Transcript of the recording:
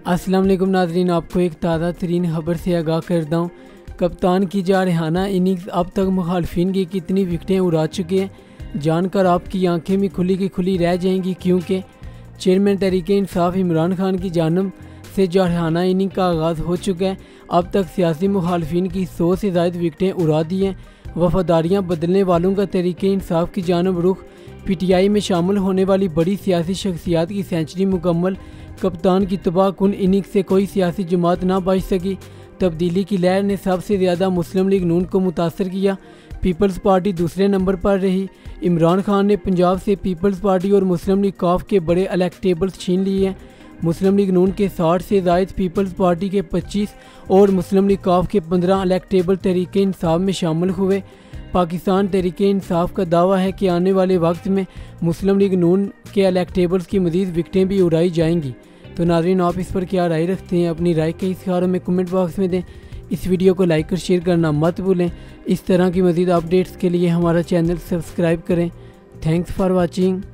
अस्सलाम वालेकुम नाज़रीन, आपको एक ताज़ा तरीन खबर से आगाह करता हूँ। कप्तान की जारहाना इनिंग्स अब तक मुखालफिन की कितनी विकटें उड़ा चुके हैं, जानकर आपकी आंखें भी खुली की खुली रह जाएंगी, क्योंकि चेयरमैन तहरीक-ए-इंसाफ इमरान खान की जानब से जारहाना इनिंग का आगाज़ हो चुका है। अब तक सियासी मुखालफिन की 100 से ज़ायद विकटें उड़ा दी हैं। वफादारियाँ बदलने वालों का तहरीक-ए-इंसाफ की जानब रुख, PTI में शामिल होने वाली बड़ी सियासी शख्सियात की सेंचुरी मुकम्मल, कप्तान की तबाहकुन इनिंग से कोई सियासी जमात ना बच सकी। तब्दीली की लहर ने सबसे ज़्यादा मुस्लिम लीग नून को मुतासर किया। पीपल्स पार्टी दूसरे नंबर पर रही। इमरान खान ने पंजाब से पीपल्स पार्टी और मुस्लिम लीग काफ के बड़े इलेक्टेबल्स छीन लिए हैं। मुस्लिम लीग नून के 60 से ज़ायद, पीपल्स पार्टी के 25 और मुस्लिम लीग काफ के 15 इलेक्टेबल तहरीक-ए-इंसाफ में शामिल हुए। पाकिस्तान तहरीक-ए-इंसाफ का दावा है कि आने वाले वक्त में मुस्लिम लीग नून के इलेक्टेबल्स की मज़ीद विकटें भी उड़ाई जाएंगी। तो नाज़रीन, आप इस पर क्या राय रखते हैं? अपनी राय के इज़हार में कमेंट बॉक्स में दें। इस वीडियो को लाइक और शेयर करना मत भूलें। इस तरह की मज़ीद अपडेट्स के लिए हमारा चैनल सब्सक्राइब करें। Thanks for watching.